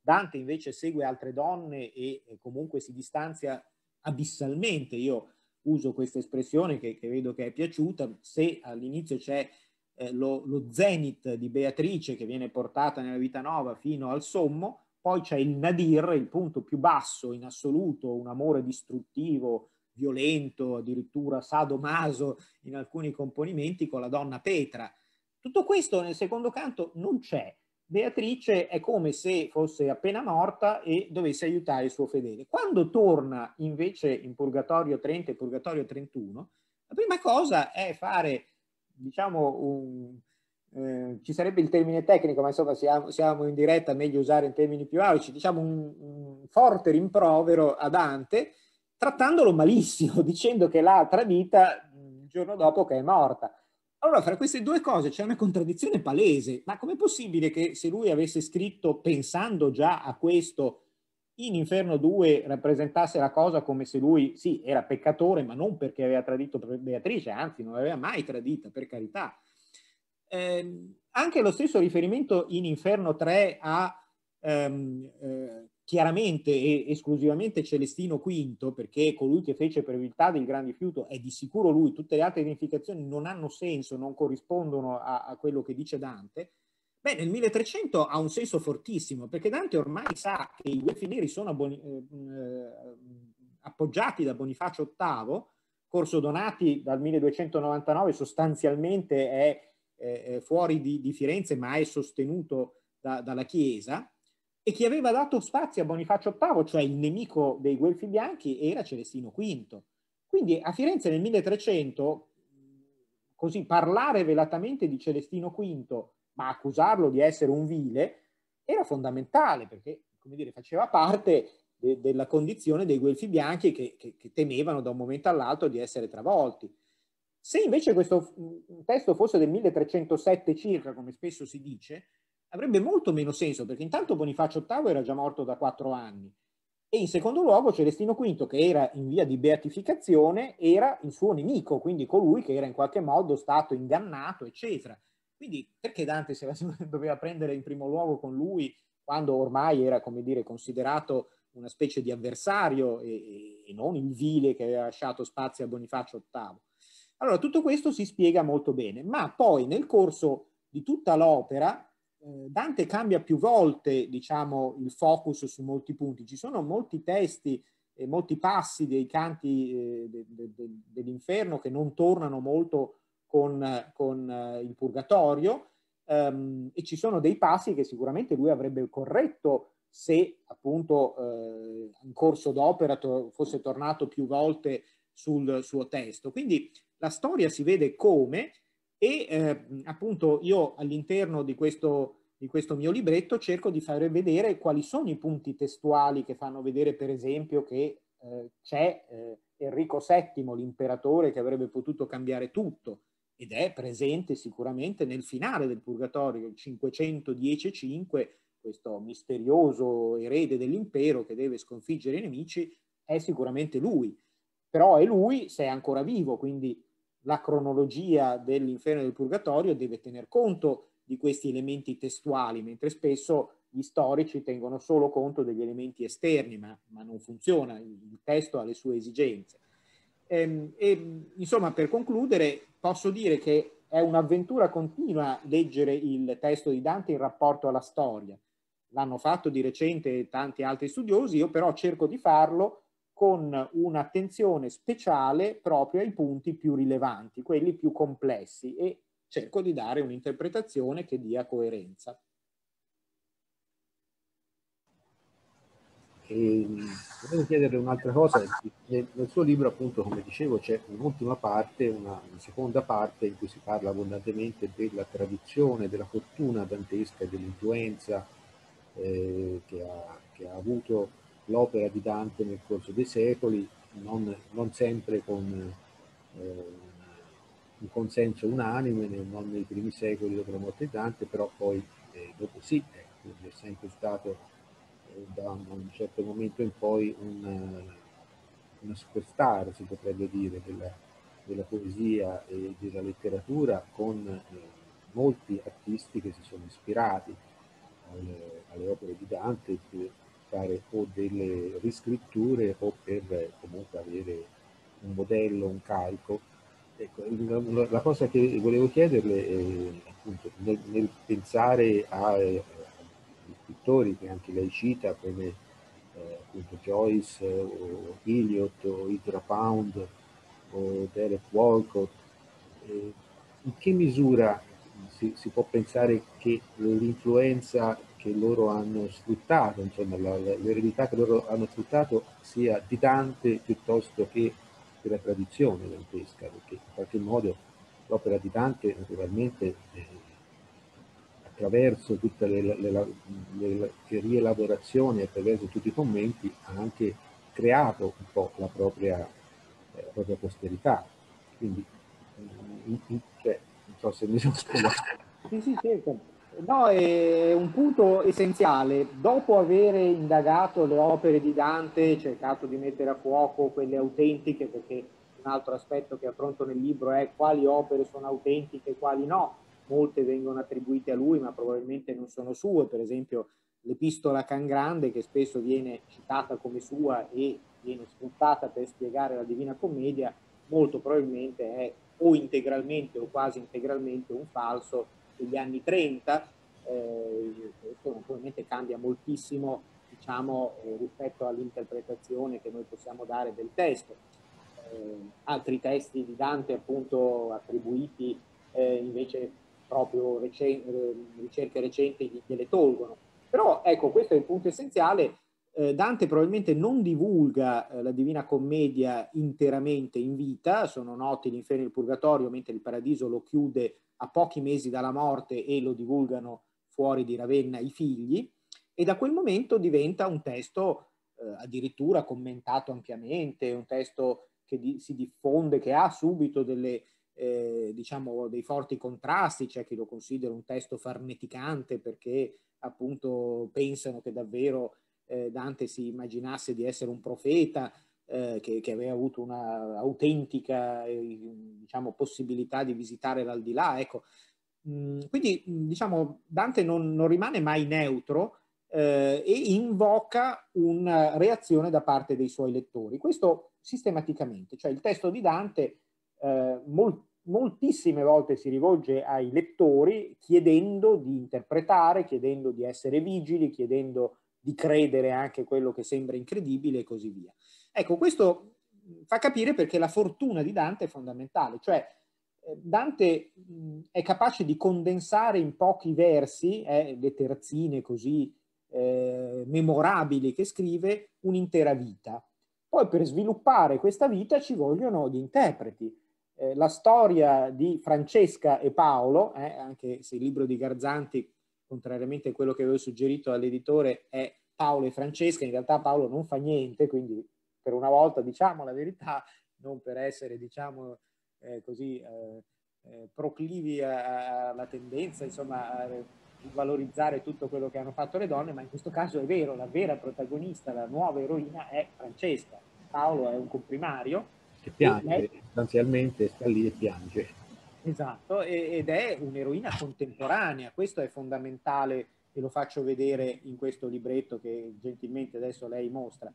Dante invece segue altre donne e comunque si distanzia abissalmente. Io uso questa espressione che vedo che è piaciuta. Se all'inizio c'è lo zenith di Beatrice che viene portata nella vita nuova fino al sommo, poi c'è il nadir, il punto più basso in assoluto, un amore distruttivo, violento, addirittura sadomaso in alcuni componimenti con la donna Petra. Tutto questo nel secondo canto non c'è. Beatrice è come se fosse appena morta e dovesse aiutare il suo fedele. Quando torna invece in Purgatorio 30 e Purgatorio 31, la prima cosa è fare, diciamo, ci sarebbe il termine tecnico, ma insomma siamo in diretta, meglio usare in termini più aulici, diciamo un forte rimprovero a Dante, trattandolo malissimo, dicendo che l'ha tradita il giorno dopo che è morta. Allora, fra queste due cose c'è una contraddizione palese, ma com'è possibile che se lui avesse scritto pensando già a questo in Inferno 2 rappresentasse la cosa come se lui, sì, era peccatore, ma non perché aveva tradito Beatrice, anzi non l'aveva mai tradita, per carità. Anche lo stesso riferimento in Inferno 3 a chiaramente e esclusivamente Celestino V, perché colui che fece per viltà del gran rifiuto è di sicuro lui, tutte le altre identificazioni non hanno senso, non corrispondono a quello che dice Dante. Beh, nel 1300 ha un senso fortissimo, perché Dante ormai sa che i Guelfi Neri sono appoggiati da Bonifacio VIII, Corso Donati dal 1299 sostanzialmente è fuori di Firenze, ma è sostenuto dalla Chiesa, e chi aveva dato spazio a Bonifacio VIII, cioè il nemico dei Guelfi Bianchi, era Celestino V. Quindi a Firenze nel 1300, così parlare velatamente di Celestino V, ma accusarlo di essere un vile, era fondamentale, perché, come dire, faceva parte della condizione dei Guelfi Bianchi che temevano da un momento all'altro di essere travolti. Se invece questo testo fosse del 1307 circa, come spesso si dice, avrebbe molto meno senso, perché intanto Bonifacio VIII era già morto da 4 anni e in secondo luogo Celestino V, che era in via di beatificazione, era il suo nemico, quindi colui che era in qualche modo stato ingannato, eccetera. Quindi perché Dante se la doveva prendere in primo luogo con lui quando ormai era, come dire, considerato una specie di avversario e non il vile che aveva lasciato spazio a Bonifacio VIII? Allora, tutto questo si spiega molto bene, ma poi nel corso di tutta l'opera Dante cambia più volte, diciamo, il focus su molti punti. Ci sono molti testi e molti passi dei canti dell'inferno che non tornano molto con il purgatorio, e ci sono dei passi che sicuramente lui avrebbe corretto se appunto in corso d'opera fosse tornato più volte sul suo testo. Quindi la storia si vede come, e appunto io all'interno di questo mio libretto cerco di fare vedere quali sono i punti testuali che fanno vedere per esempio che c'è Enrico VII, l'imperatore che avrebbe potuto cambiare tutto, ed è presente sicuramente nel finale del Purgatorio, il 510-5, questo misterioso erede dell'impero che deve sconfiggere i nemici, è sicuramente lui. Però è lui se è ancora vivo, quindi la cronologia dell'inferno e del purgatorio deve tener conto di questi elementi testuali, mentre spesso gli storici tengono solo conto degli elementi esterni, ma non funziona, il testo ha le sue esigenze. Insomma, per concludere, posso dire che è un'avventura continua leggere il testo di Dante in rapporto alla storia. L'hanno fatto di recente tanti altri studiosi, io però cerco di farlo con un'attenzione speciale proprio ai punti più rilevanti, quelli più complessi, e cerco di dare un'interpretazione che dia coerenza. E volevo chiederle un'altra cosa, nel suo libro appunto come dicevo c'è un'ultima parte, una seconda parte in cui si parla abbondantemente della tradizione, della fortuna dantesca e dell'influenza che ha avuto l'opera di Dante nel corso dei secoli, non sempre con un consenso unanime, non nei primi secoli dopo la morte di Dante, però poi dopo sì, quindi è sempre stato da un certo momento in poi una superstar, si potrebbe dire, della poesia e della letteratura, con molti artisti che si sono ispirati alle opere di Dante per fare o delle riscritture o per comunque avere un modello, un calco. Ecco, la cosa che volevo chiederle è appunto nel pensare ai pittori che anche lei cita come appunto Joyce o Eliot o Ezra Pound o Derek Walcott, in che misura si può pensare che l'influenza che loro hanno sfruttato, insomma l'eredità che loro hanno sfruttato sia di Dante piuttosto che della tradizione dantesca, perché in qualche modo l'opera di Dante naturalmente attraverso tutte le rielaborazioni, attraverso tutti i commenti, ha anche creato un po' la propria posterità. Quindi, cioè, non so se mi sono spiegato. Sì, sì, certo. No, è un punto essenziale. Dopo aver indagato le opere di Dante, cercato di mettere a fuoco quelle autentiche, perché un altro aspetto che affronto nel libro è quali opere sono autentiche e quali no. Molte vengono attribuite a lui, ma probabilmente non sono sue. Per esempio, l'Epistola a Can Grande, che spesso viene citata come sua e viene sfruttata per spiegare la Divina Commedia, molto probabilmente è o integralmente o quasi integralmente un falso degli anni 30. Questo naturalmente cambia moltissimo, diciamo, rispetto all'interpretazione che noi possiamo dare del testo. Altri testi di Dante appunto attribuiti invece proprio ricerche recenti gliele tolgono. Però ecco, questo è il punto essenziale. Dante probabilmente non divulga la Divina Commedia interamente in vita, sono noti l'Inferno e il Purgatorio, mentre il Paradiso lo chiude a pochi mesi dalla morte e lo divulgano fuori di Ravenna i figli, e da quel momento diventa un testo addirittura commentato ampiamente, un testo che si diffonde, che ha subito diciamo, dei forti contrasti. C'è chi lo considera un testo farneticante perché appunto pensano che davvero Dante si immaginasse di essere un profeta, che aveva avuto una autentica diciamo, possibilità di visitare l'aldilà. Ecco. Quindi diciamo, Dante non rimane mai neutro e invoca una reazione da parte dei suoi lettori. Questo sistematicamente, cioè il testo di Dante moltissime volte si rivolge ai lettori chiedendo di interpretare, chiedendo di essere vigili, chiedendo di credere anche quello che sembra incredibile e così via. Ecco, questo fa capire perché la fortuna di Dante è fondamentale, cioè Dante è capace di condensare in pochi versi, le terzine così memorabili che scrive, un'intera vita. Poi per sviluppare questa vita ci vogliono gli interpreti. La storia di Francesca e Paolo, anche se il libro di Garzanti, contrariamente a quello che avevo suggerito all'editore, è Paolo e Francesca, in realtà Paolo non fa niente, quindi per una volta diciamo la verità, non per essere diciamo così proclivi alla tendenza insomma a valorizzare tutto quello che hanno fatto le donne, ma in questo caso è vero, la vera protagonista, la nuova eroina è Francesca. Paolo è un comprimario Che e piange, lei, sostanzialmente sta lì e piange. esatto, ed è un'eroina contemporanea. Questo è fondamentale e lo faccio vedere in questo libretto che gentilmente adesso lei mostra.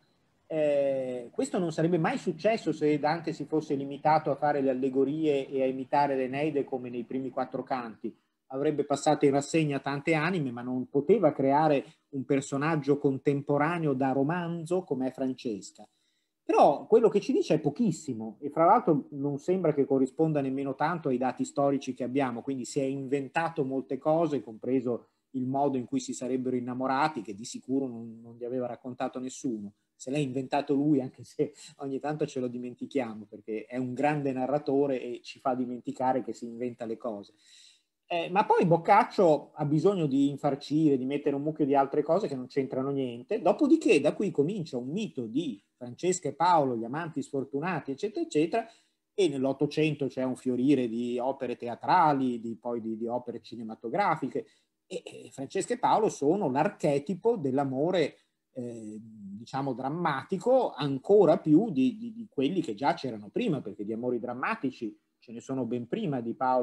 Questo non sarebbe mai successo se Dante si fosse limitato a fare le allegorie e a imitare l'Eneide come nei primi quattro canti. Avrebbe passato in rassegna tante anime, ma non poteva creare un personaggio contemporaneo da romanzo come è Francesca. Però quello che ci dice è pochissimo e fra l'altro non sembra che corrisponda nemmeno tanto ai dati storici che abbiamo, quindi si è inventato molte cose, compreso il modo in cui si sarebbero innamorati, che di sicuro non gli aveva raccontato nessuno. Se l'ha inventato lui, anche se ogni tanto ce lo dimentichiamo, perché è un grande narratore e ci fa dimenticare che si inventa le cose. Ma poi Boccaccio ha bisogno di infarcire, di mettere un mucchio di altre cose che non c'entrano niente. Dopodiché, da qui comincia un mito di Francesca e Paolo, gli amanti sfortunati, eccetera, eccetera. E nell'Ottocento c'è un fiorire di opere teatrali, poi di opere cinematografiche. E Francesca e Paolo sono l'archetipo dell'amore, diciamo, drammatico, ancora più di quelli che già c'erano prima, perché di amori drammatici ce ne sono ben prima di Paolo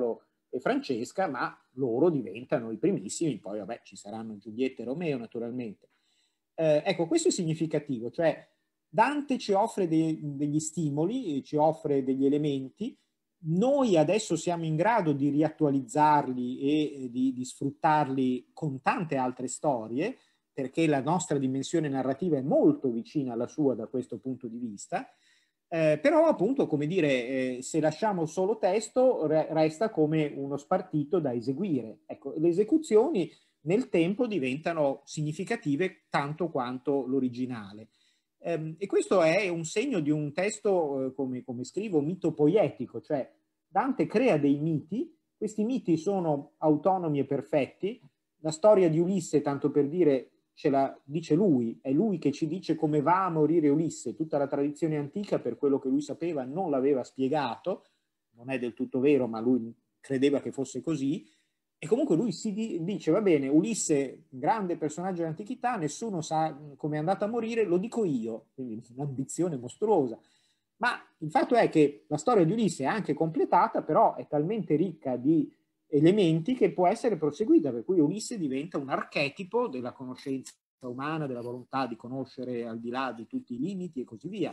e Francesca, ma loro diventano i primissimi, poi vabbè ci saranno Giulietta e Romeo naturalmente. Ecco, questo è significativo, cioè Dante ci offre degli stimoli, ci offre degli elementi, noi adesso siamo in grado di riattualizzarli e di sfruttarli con tante altre storie, perché la nostra dimensione narrativa è molto vicina alla sua da questo punto di vista, però appunto, come dire, se lasciamo solo testo resta come uno spartito da eseguire. Ecco, le esecuzioni nel tempo diventano significative tanto quanto l'originale. E questo è un segno di un testo, come scrivo, mitopoietico, cioè Dante crea dei miti, questi miti sono autonomi e perfetti. La storia di Ulisse, tanto per dire, ce la dice lui, è lui che ci dice come va a morire Ulisse. Tutta la tradizione antica, per quello che lui sapeva, non l'aveva spiegato, non è del tutto vero, ma lui credeva che fosse così. E comunque lui si dice, va bene, Ulisse, grande personaggio dell'antichità, nessuno sa come è andato a morire, lo dico io, quindi un'ambizione mostruosa. Ma il fatto è che la storia di Ulisse è anche completata, però è talmente ricca di elementi che può essere proseguita, per cui Ulisse diventa un archetipo della conoscenza umana, della volontà di conoscere al di là di tutti i limiti e così via.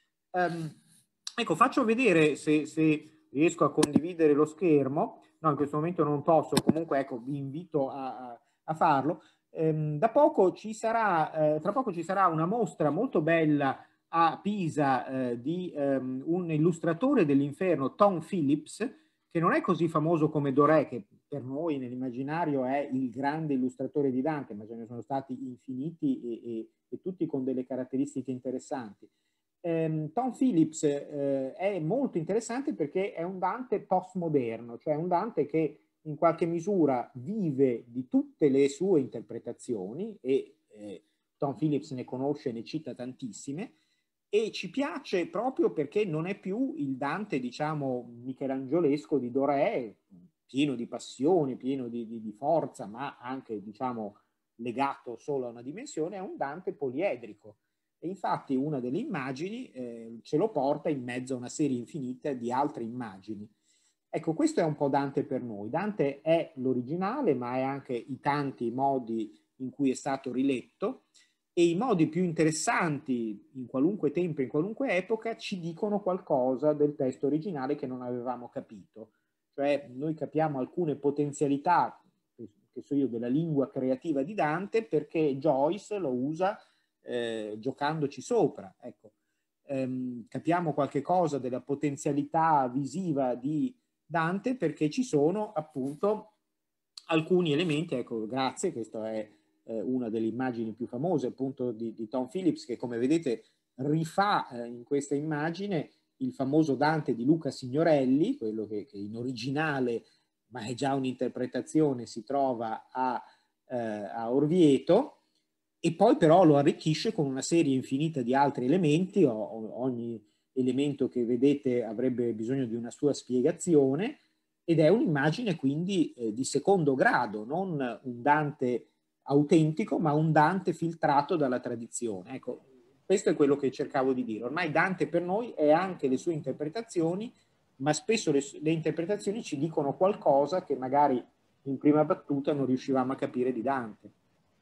Ecco, faccio vedere se riesco a condividere lo schermo. No, in questo momento non posso, comunque ecco, vi invito a farlo. Tra poco ci sarà una mostra molto bella a Pisa di un illustratore dell'inferno, Tom Phillips, che non è così famoso come Doré, che per noi nell'immaginario è il grande illustratore di Dante, ma ce ne sono stati infiniti e tutti con delle caratteristiche interessanti. Tom Phillips è molto interessante perché è un Dante postmoderno, cioè un Dante che in qualche misura vive di tutte le sue interpretazioni e Tom Phillips ne conosce e ne cita tantissime e ci piace proprio perché non è più il Dante, diciamo, michelangiolesco di Doré, pieno di passione, pieno di forza, ma anche, diciamo, legato solo a una dimensione, è un Dante poliedrico. E infatti una delle immagini ce lo porta in mezzo a una serie infinita di altre immagini. Ecco, questo è un po' Dante per noi. Dante è l'originale, ma è anche i tanti modi in cui è stato riletto e i modi più interessanti in qualunque tempo, in qualunque epoca, ci dicono qualcosa del testo originale che non avevamo capito. Cioè noi capiamo alcune potenzialità, che so io, della lingua creativa di Dante perché Joyce lo usa giocandoci sopra. Ecco. Capiamo qualche cosa della potenzialità visiva di Dante perché ci sono appunto alcuni elementi, ecco, grazie, questa è una delle immagini più famose appunto di Tom Phillips che come vedete rifà in questa immagine il famoso Dante di Luca Signorelli, quello che in originale, ma è già un'interpretazione, si trova a Orvieto, e poi però lo arricchisce con una serie infinita di altri elementi, ogni elemento che vedete avrebbe bisogno di una sua spiegazione, ed è un'immagine quindi di secondo grado, non un Dante autentico, ma un Dante filtrato dalla tradizione. Ecco, questo è quello che cercavo di dire. Ormai Dante per noi è anche le sue interpretazioni, ma spesso le interpretazioni ci dicono qualcosa che magari in prima battuta non riuscivamo a capire di Dante.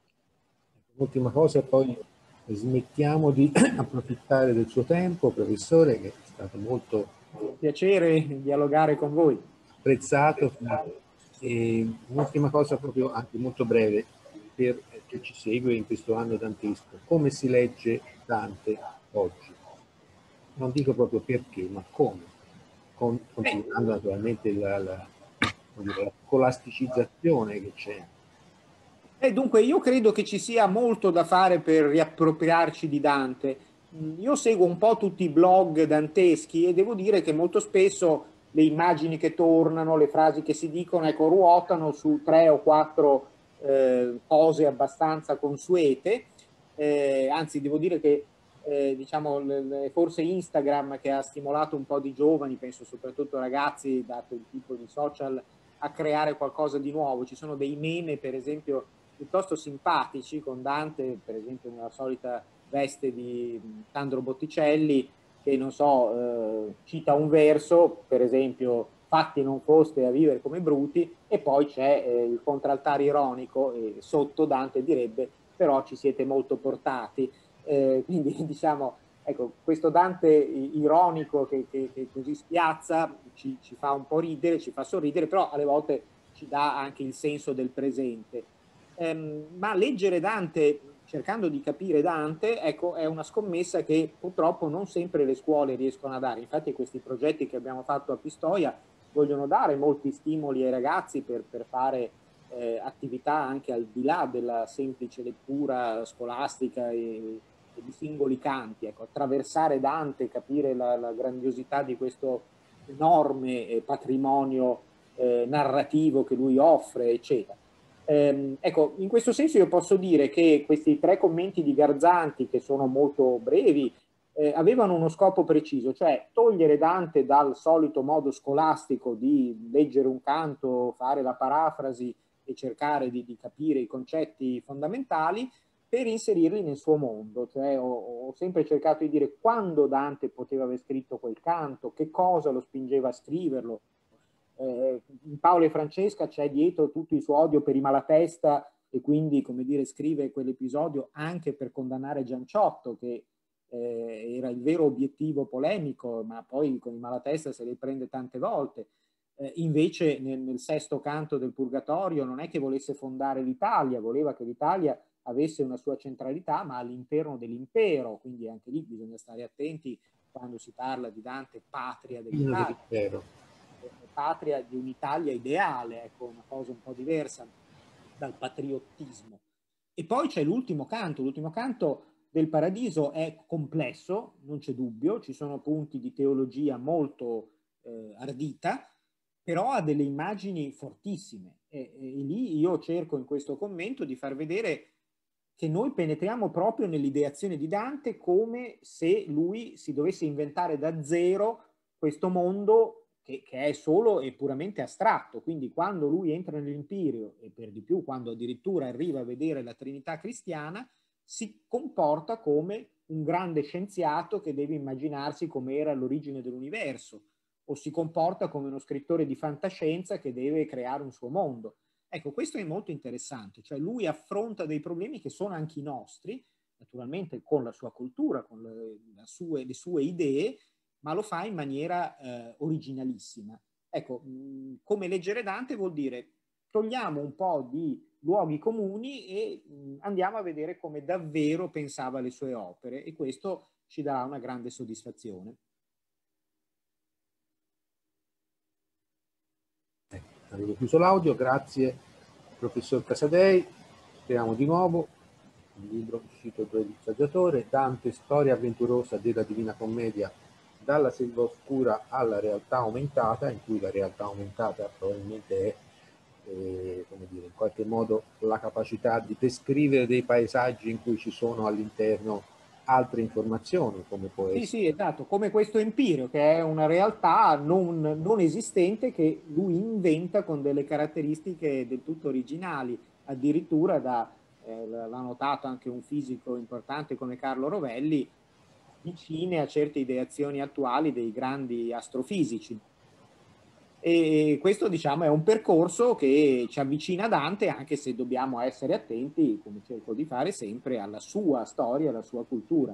Ultima cosa, poi smettiamo di approfittare del suo tempo, professore, che è stato molto piacere dialogare con voi. Apprezzato. E un'ultima cosa proprio anche molto breve per chi ci segue in questo anno dantesco: come si legge Dante oggi? Non dico proprio perché, ma come, considerando naturalmente la scolasticizzazione che c'è. Dunque io credo che ci sia molto da fare per riappropriarci di Dante. Io seguo un po' tutti i blog danteschi e devo dire che molto spesso le immagini che tornano, le frasi che si dicono, ecco, ruotano su 3 o 4 cose abbastanza consuete. Anzi, devo dire che diciamo, forse Instagram che ha stimolato un po' di giovani, penso soprattutto ragazzi, dato il tipo di social, a creare qualcosa di nuovo. Ci sono dei meme, per esempio, piuttosto simpatici con Dante, per esempio nella solita veste di Sandro Botticelli, che non so, cita un verso, per esempio fatti non foste a vivere come bruti, e poi c'è il contraltare ironico, e sotto Dante direbbe però ci siete molto portati. Quindi diciamo, ecco, questo Dante ironico che così spiazza ci fa un po' ridere, ci fa sorridere, però alle volte ci dà anche il senso del presente. Ma leggere Dante cercando di capire Dante, ecco, è una scommessa che purtroppo non sempre le scuole riescono a dare. Infatti questi progetti che abbiamo fatto a Pistoia vogliono dare molti stimoli ai ragazzi per fare attività anche al di là della semplice lettura scolastica e di singoli canti, ecco, attraversare Dante, capire la grandiosità di questo enorme patrimonio narrativo che lui offre, eccetera. Ecco, in questo senso io posso dire che questi 3 commenti di Garzanti, che sono molto brevi, avevano uno scopo preciso, cioè togliere Dante dal solito modo scolastico di leggere un canto, fare la parafrasi e cercare di capire i concetti fondamentali, per inserirli nel suo mondo. Cioè ho sempre cercato di dire quando Dante poteva aver scritto quel canto, che cosa lo spingeva a scriverlo. In Paolo e Francesca c'è dietro tutto il suo odio per i Malatesta, e quindi, come dire, scrive quell'episodio anche per condannare Gianciotto, che era il vero obiettivo polemico, ma poi con i Malatesta se le prende tante volte. Invece nel sesto canto del Purgatorio non è che volesse fondare l'Italia, voleva che l'Italia avesse una sua centralità, ma all'interno dell'impero, quindi anche lì bisogna stare attenti quando si parla di Dante, patria dell'Italia, patria di un'Italia ideale, ecco, una cosa un po' diversa dal patriottismo. E poi c'è l'ultimo canto del Paradiso è complesso, non c'è dubbio, ci sono punti di teologia molto ardita, però ha delle immagini fortissime, e lì io cerco in questo commento di far vedere che noi penetriamo proprio nell'ideazione di Dante, come se lui si dovesse inventare da zero questo mondo che è solo e puramente astratto. Quindi quando lui entra nell'Imperio, e per di più quando addirittura arriva a vedere la Trinità cristiana, si comporta come un grande scienziato che deve immaginarsi com'era l'origine dell'universo, o si comporta come uno scrittore di fantascienza che deve creare un suo mondo. Ecco, questo è molto interessante, cioè lui affronta dei problemi che sono anche i nostri, naturalmente con la sua cultura, con le sue idee, ma lo fa in maniera originalissima. Ecco, come leggere Dante vuol dire togliamo un po' di luoghi comuni e andiamo a vedere come davvero pensava le sue opere, e questo ci darà una grande soddisfazione. Avevo chiuso l'audio, grazie professor Casadei, speriamo di nuovo. Il libro uscito dal saggiatore, Dante, storia avventurosa della Divina Commedia, dalla selva oscura alla realtà aumentata, in cui la realtà aumentata probabilmente è come dire, in qualche modo la capacità di descrivere dei paesaggi in cui ci sono all'interno altre informazioni, come può essere. Sì, esatto, come questo Empireo, che è una realtà non esistente che lui inventa con delle caratteristiche del tutto originali, addirittura l'ha notato anche un fisico importante come Carlo Rovelli, vicine a certe ideazioni attuali dei grandi astrofisici. E questo, diciamo, è un percorso che ci avvicina a Dante, anche se dobbiamo essere attenti, come cerco di fare sempre, alla sua storia, alla sua cultura.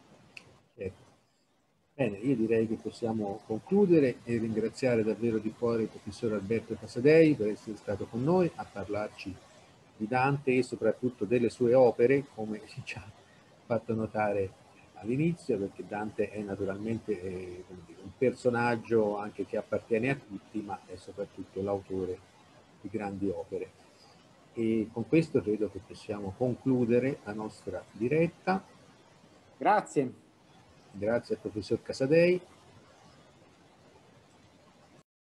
Bene, io direi che possiamo concludere e ringraziare davvero di cuore il professor Alberto Casadei per essere stato con noi a parlarci di Dante e soprattutto delle sue opere, come ci ha fatto notare all'inizio, perché Dante è naturalmente un personaggio anche che appartiene a tutti, ma è soprattutto l'autore di grandi opere. E con questo credo che possiamo concludere la nostra diretta. Grazie. Grazie al professor Casadei.